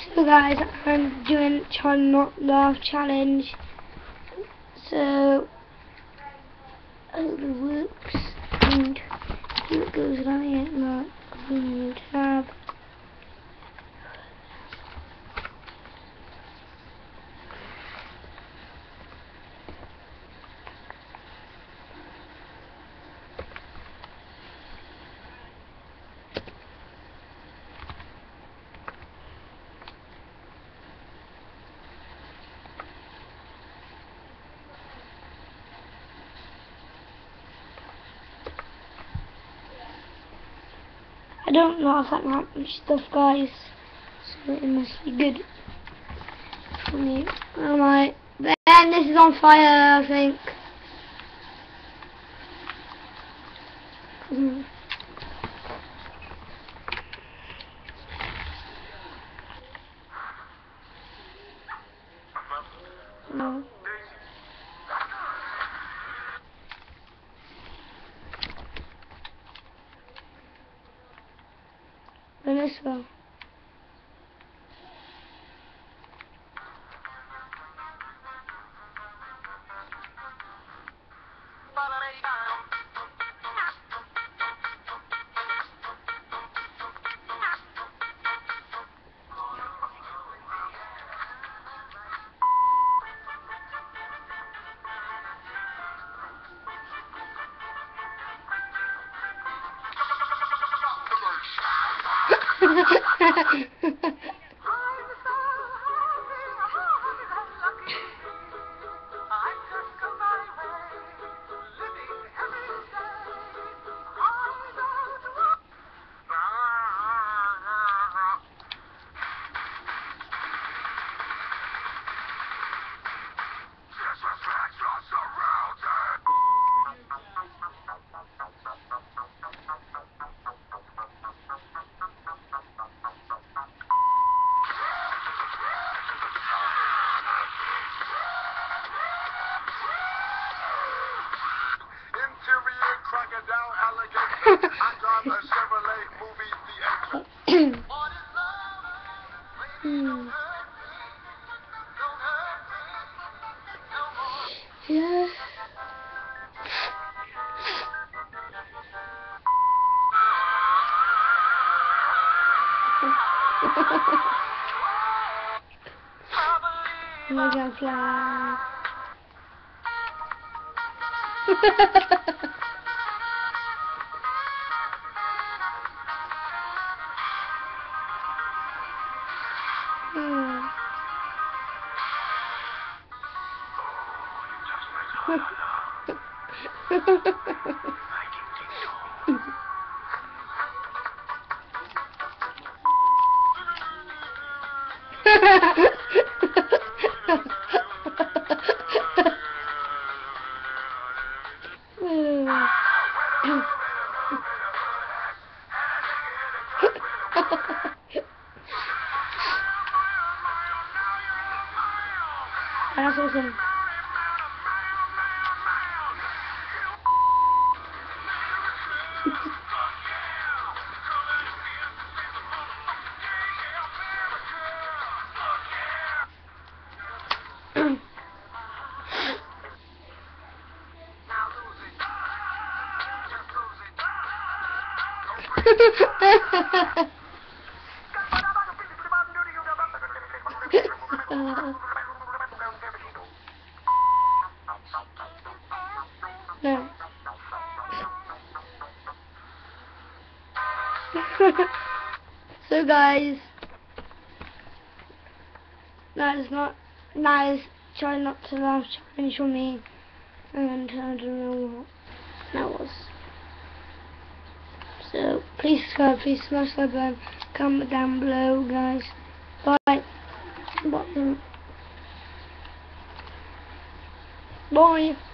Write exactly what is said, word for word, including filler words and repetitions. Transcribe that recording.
So guys, I'm doing try not laugh challenge. So I hope it works and here it goes. Let me get my new tab. I don't know if that much stuff, guys, so it must be good for me. Alright, then this is on fire, I think. Mm. No. Then let's go. Crocodile, alligator, I drive a Chevrolet movie theater. Hmm. Yeah. Mega fly. Hmm. That's awesome. uh, no. So guys, that is not that is try not to laugh challenge for me, and I don't know what that was. So please subscribe, please smash that button, comment down below, guys. Bye. Bye. Bye.